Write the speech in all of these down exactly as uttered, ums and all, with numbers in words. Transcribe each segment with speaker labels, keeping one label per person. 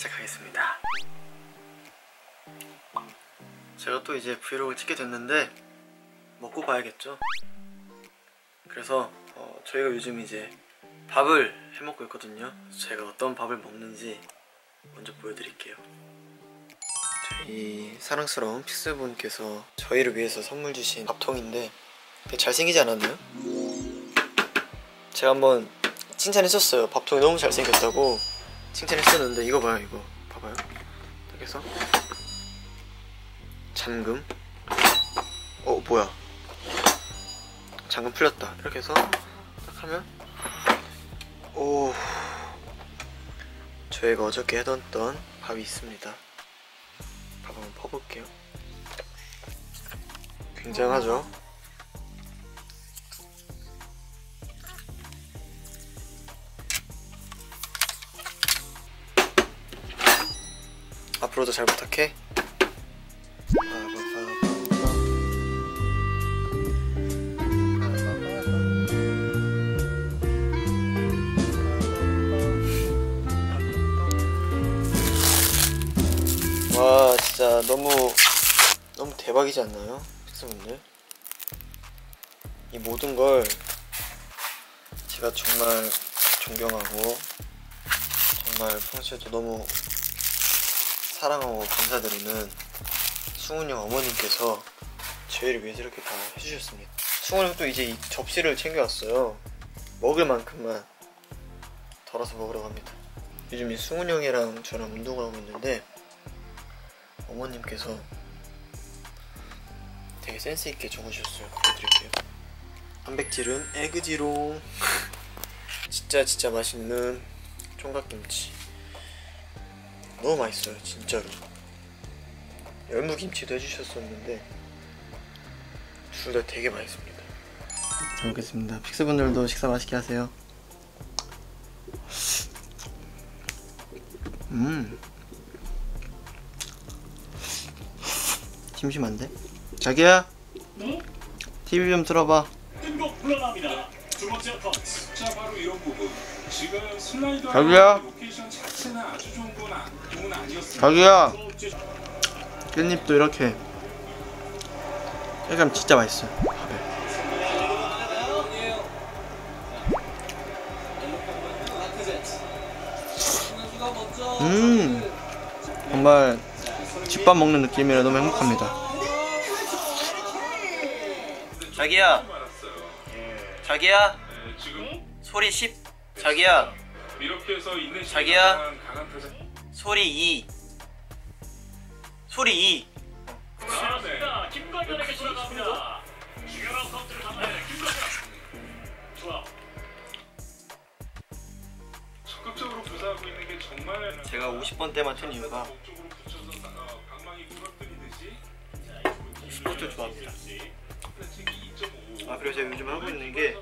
Speaker 1: 시작하겠습니다. 제가 또 이제 브이로그를 찍게 됐는데 먹고 봐야겠죠. 그래서 어, 저희가 요즘 이제 밥을 해먹고 있거든요. 제가 어떤 밥을 먹는지 먼저 보여드릴게요. 저희 사랑스러운 픽스분께서 저희를 위해서 선물 주신 밥통인데 되게 잘생기지 않았나요? 제가 한번 칭찬했었어요. 밥통이 너무 잘생겼다고 칭찬했었는데 이거 봐요. 이거 봐봐요. 이렇게 해서 잠금. 어 뭐야, 잠금 풀렸다. 이렇게 해서 딱 하면 오, 저희가 어저께 해뒀던 밥이 있습니다. 밥 한번 퍼볼게요. 굉장하죠? 앞으로도 잘 부탁해. 와 진짜 너무 너무 대박이지 않나요? 픽스분들, 이 모든 걸 제가 정말 존경하고 정말 평소에도 너무 사랑하고 감사드리는 승훈이 형 어머님께서 저희를 위해서 이렇게 다 해주셨습니다. 승훈이 형도 이제 이 접시를 챙겨왔어요. 먹을 만큼만 덜어서 먹으라고 합니다. 요즘 이 승훈이 형이랑 저랑 운동을 하고 있는데 어머님께서 되게 센스있게 적으셨어요. 보여드릴게요. 단백질은 에그지롱. 진짜 진짜 맛있는 총각김치. 너무 맛있어요 진짜로. 열무김치도 해주셨었는데 둘 다 되게 맛있습니다. 잘 먹겠습니다. 픽스분들도 식사 맛있게 하세요. 음 심심한데? 자기야? 네? 티비 좀 틀어봐.
Speaker 2: 뜬곡 물러납니다. 두 번째 펀치. 자 바로 이런 부분. 지금 슬라이더
Speaker 1: 자기야?
Speaker 2: 로케이션 자체는 아주 좋은 건 아, 좋은 아니었습니다.
Speaker 1: 자기야! 깻잎도 이렇게 약간 진짜 맛있어요. 밥에. 음 정말 집밥 먹는 느낌이라 너무 행복합니다. 자기야, 자기야, 소리 십. 자기야, 자기야, 소리 이. 소리 이.
Speaker 2: 그렇습니다. 김관현에게 돌아갑니다. 중요한 카운트를 담아내는 김관현. 좋아. 적극적으로 구사하고 있는 게 정말.
Speaker 1: 제가 오십 번 때 맞춘 이유가 스포츠 좋아합니다. 아 그리고 제가 요즘 하고 있는 게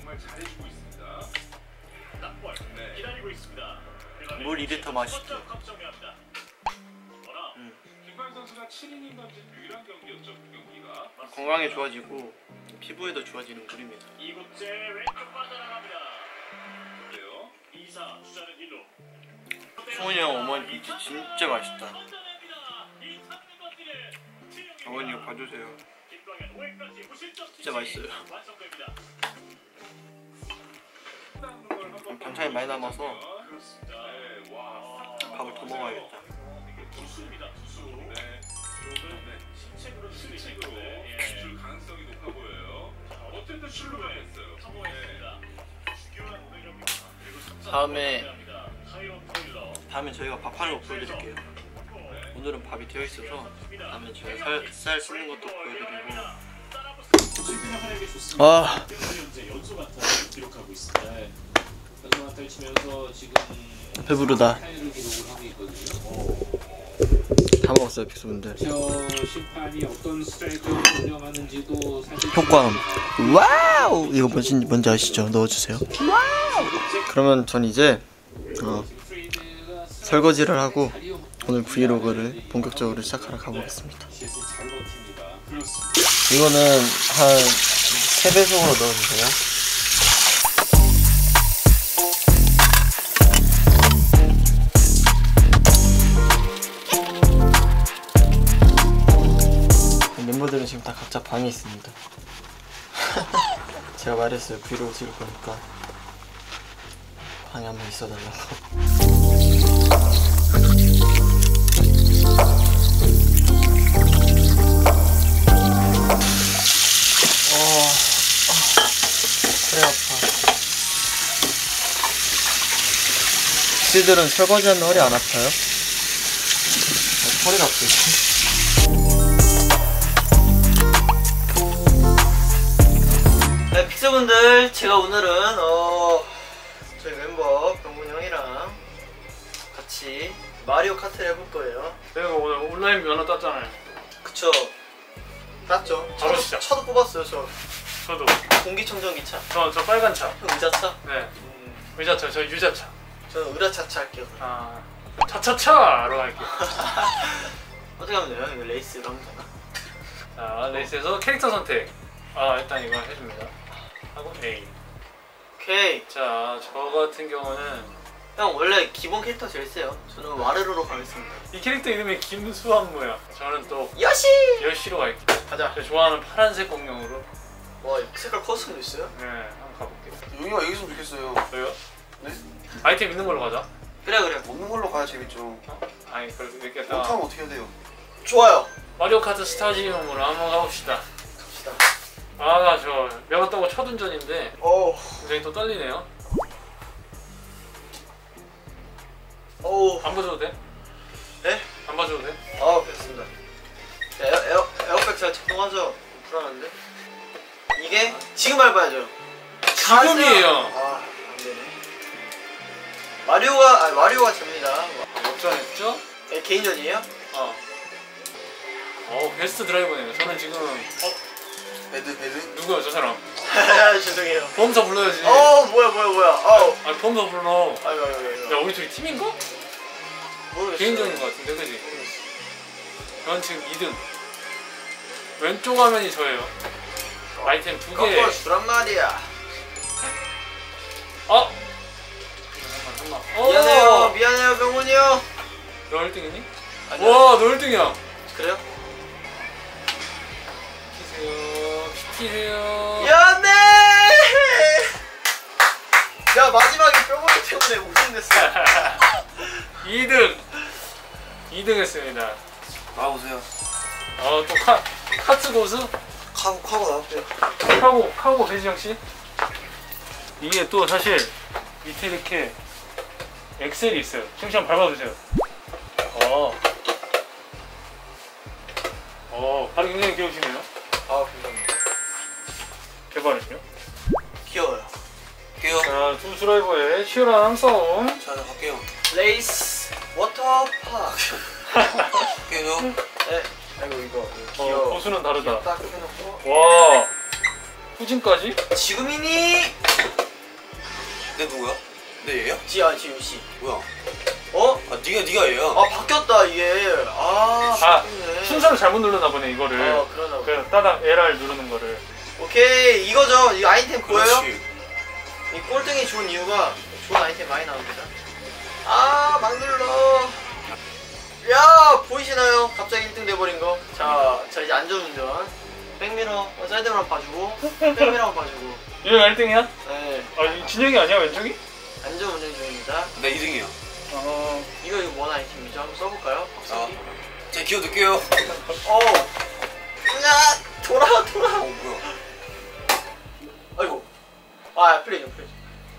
Speaker 1: 물 이 리터 마시기. 음. 건강에 좋아지고 피부에도 좋아지는 물입니다. 승훈이 형 어머니 김치 진짜 맛있다. 어머니 이거 봐주세요. 진짜 맛있어요. 반찬이 많이 남아서 밥을 더 먹어야겠다. 다음에 다음에 저희가 밥하는 거 보여드릴게요. 오늘은 밥이 되어 있어서 다음에 저희가 살, 살 씻는 것도 보여드리고. 아 배부르다. 다 먹었어요 픽스분들.
Speaker 3: 심판이 어떤 스트라이크를 운영하는지도 사실
Speaker 1: 효과음. 와우! 이거 뭔지, 뭔지 아시죠? 넣어주세요. 와우! 그러면 전 이제 어, 설거지를 하고 오늘 브이로그를 본격적으로 시작하러 가보겠습니다. 이거는 한 세 배속으로 넣어주세요. 각자 방이 있습니다. 제가 말했어요. 브이로그 찍을 거니까 방에 한번 있어달라고. 그래 아파. 씨들은 설거지하면 허리 안 아파요? 어, 허리가 아프지. 네, 픽스분들, 제가 오늘은 어 저희 멤버 병문이 형이랑 같이 마리오 카트를 해볼 거예요.
Speaker 4: 내가 오늘 온라인 면허 땄잖아요.
Speaker 1: 그쵸? 땄죠?
Speaker 4: 바로
Speaker 1: 차도,
Speaker 4: 시작.
Speaker 1: 차도 뽑았어요. 저
Speaker 4: 저도.
Speaker 1: 공기청정기 차.
Speaker 4: 저, 저 빨간 차.
Speaker 1: 형 의자차?
Speaker 4: 네.
Speaker 1: 음,
Speaker 4: 의자차, 저 유자차.
Speaker 1: 저는 의라차차 할게요.
Speaker 4: 아. 차차차로 갈게요.
Speaker 1: 어떻게 하면 돼요? 이거 레이스로 하면 되나?
Speaker 4: 자, 레이스에서 캐릭터 선택. 아, 일단 이거 해줍니다. 하고 A.
Speaker 1: 오케이.
Speaker 4: 자, 저 같은 경우는
Speaker 1: 형 원래 기본 캐릭터 제일 세요. 저는 와르르로 가겠습니다.
Speaker 4: 이 캐릭터 이름이 김수환무야. 저는 또
Speaker 1: 여시!
Speaker 4: 여시로 갈게요.
Speaker 1: 가자.
Speaker 4: 제가 좋아하는 파란색 공룡으로.
Speaker 1: 와, 색깔 커스텀도 있어요?
Speaker 4: 네, 한번 가볼게요.
Speaker 5: 용이가 이겼으면 좋겠어요.
Speaker 4: 저요?
Speaker 5: 네?
Speaker 4: 아이템 있는 걸로 가자.
Speaker 1: 그래 그래.
Speaker 5: 먹는 걸로 가야 재밌죠.
Speaker 4: 어? 아니, 그래도 이렇게 딱
Speaker 5: 못하면 어떻게 해야 돼요?
Speaker 1: 좋아요.
Speaker 4: 마리오 카트 스타디움으로 한번 가봅시다.
Speaker 1: 갑시다.
Speaker 4: 아, 나 저 배웠다고 첫 운전인데
Speaker 1: 어우.
Speaker 4: 굉장히 또 떨리네요.
Speaker 1: 어우.
Speaker 4: 안 봐줘도 돼?
Speaker 1: 네?
Speaker 4: 안 봐줘도 돼?
Speaker 1: 아, 됐습니다. 에어, 에어, 에어백 잘 작동하죠? 불안한데? 이게 지금 밟아야죠.
Speaker 4: 지금이에요.
Speaker 1: 아, 안 되네. 마리오가, 아, 마리오가 접니다.
Speaker 4: 역전했죠?
Speaker 1: 네, 개인전이에요?
Speaker 4: 어. 어, 베스트 드라이버네요. 저는 지금 어?
Speaker 5: 배드 배드?
Speaker 4: 누구야 저 사람?
Speaker 1: 죄송해요.
Speaker 4: 보험사 불러야지.
Speaker 1: 어, 뭐야, 뭐야, 뭐야. 어우.
Speaker 4: 아, 보험사 불러.
Speaker 1: 아이고, 아이고, 아이고.
Speaker 4: 야, 우리 둘이 팀인가?
Speaker 1: 모르겠어요.
Speaker 4: 개인전인 것 같은데, 그지? 전 지금 이 등. 왼쪽 화면이 저예요. 아이템 두 개.
Speaker 1: 꺾어 주란 말이야.
Speaker 4: 어? 잠깐만, 잠깐만. 어!
Speaker 1: 미안해요, 미안해요, 병훈이 형.
Speaker 4: 너 일 등이니?
Speaker 1: 아니요.
Speaker 4: 와, 너 일 등이야.
Speaker 1: 그래요?
Speaker 4: 피세요. 피세요.
Speaker 1: 미안해! 야, 마지막에 병훈이 때문에 우승됐어.
Speaker 4: 이 등. 이 등 했습니다.
Speaker 5: 나와보세요.
Speaker 4: 어, 또 카, 카트 고수?
Speaker 5: 카고 카고 나왔대요.
Speaker 4: 카고, 카고 배지영 씨? 이게 또 사실 밑에 이렇게 엑셀이 있어요. 지금 한번 밟아보세요. 어. 어, 발이 굉장히 귀여우시네요.
Speaker 1: 아, 감사합니다.
Speaker 4: 개발은요?
Speaker 1: 귀여워요.
Speaker 5: 갈게요.
Speaker 4: 자, 두 드라이버의 치열한 싸움.
Speaker 5: 자, 저 갈게요.
Speaker 1: 레이스 워터파크.
Speaker 5: 갈게요.
Speaker 1: 네. 아이고, 이거, 이거
Speaker 4: 어,
Speaker 1: 귀여워.
Speaker 4: 고수는 다르다.
Speaker 1: 딱 해놓고.
Speaker 4: 와, 후진까지?
Speaker 1: 지금이니?
Speaker 5: 내 누구야? 내 얘야?
Speaker 1: 지아, 지우 씨.
Speaker 5: 뭐야?
Speaker 1: 어?
Speaker 5: 아, 네가 네가 얘야.
Speaker 1: 아, 바뀌었다, 이게. 아,
Speaker 4: 아,
Speaker 1: 바뀌네.
Speaker 4: 순서를 잘못 누르나 보네, 이거를.
Speaker 1: 어, 그러나 보네.
Speaker 4: 그 따닥 엘알 누르는 거를.
Speaker 1: 오케이, 이거죠. 이 아이템 보여요?
Speaker 5: 그렇지.
Speaker 1: 이 꼴등이 좋은 이유가 좋은 아이템 많이 나옵니다. 아, 막 눌러. 야, 보이시나요? 갑자기 일 등 돼버린 거. 자, 자 이제 안전운전. 백미러, 어, 사이드미러 봐주고, 백미러 봐주고.
Speaker 4: 얘가 일 등이야?
Speaker 1: 네,
Speaker 4: 아, 이 진영이 아니야, 왼쪽이?
Speaker 1: 안전운전 중입니다.
Speaker 5: 나 이 등이야.
Speaker 4: 어.
Speaker 1: 이거 이거 뭔 아이템이죠? 한번 써볼까요?
Speaker 5: 아,
Speaker 1: 확실히.
Speaker 5: 제가 기어 넣을게요.
Speaker 1: 어. 야, 돌아, 돌아.
Speaker 5: 어, 뭐야?
Speaker 1: 아이고. 아, 플레이죠, 플레이.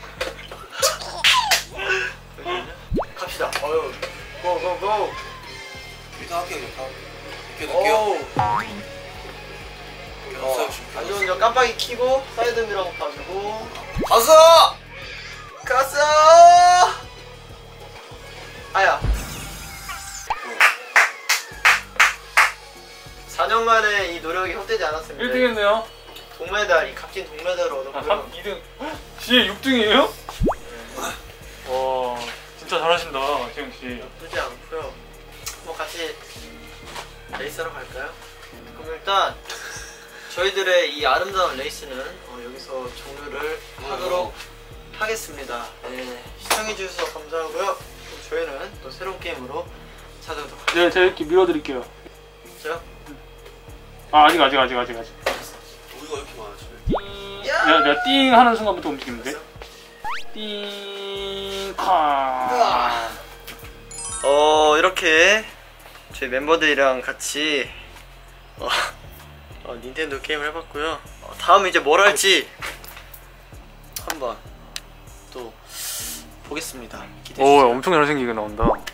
Speaker 1: 갑시다. 어유. 고, 고, 고.
Speaker 5: 일단 할게요, 일단. 기어 넣을게요.
Speaker 1: 오. 어, 안전운전 깜빡이 켜고 사이드미러 봐주고.
Speaker 5: 가서!
Speaker 1: 갔어! 아야. 사 년 만에 이 노력이 헛되지 않았습니다.
Speaker 4: 일 등 했네요.
Speaker 1: 동메달, 이 값진 동메달을
Speaker 4: 아,
Speaker 1: 얻었고요.
Speaker 4: 삼, 이 등. 지혜 육 등이에요? 와, 진짜 잘하신다, 지영씨.
Speaker 1: 나쁘지 않고요. 뭐 같이 레이스하러 갈까요? 그럼 일단 저희들의 이 아름다운 레이스는 어, 여기서 종료를 하도록 하겠습니다. 네, 시청해주셔서 감사하고요. 그럼 저희는 또 새로운 게임으로 찾아오도록 하겠습니다.
Speaker 4: 네, 제가 이렇게 밀어드릴게요.
Speaker 1: 저요?
Speaker 4: 아 아직 아직 아직 아직 아직.
Speaker 5: 우리가 이렇게 많아 집에.
Speaker 4: 띵. 내가, 내가 띵 하는 순간부터 움직이면 돼. 띵. 카.
Speaker 1: 어 이렇게 저희 멤버들이랑 같이 어, 어, 닌텐도 게임을 해봤고요. 어, 다음 이제 뭘 할지 한번 또 보겠습니다. 기대해
Speaker 4: 오
Speaker 1: 주세요.
Speaker 4: 엄청 잘생기게 나온다.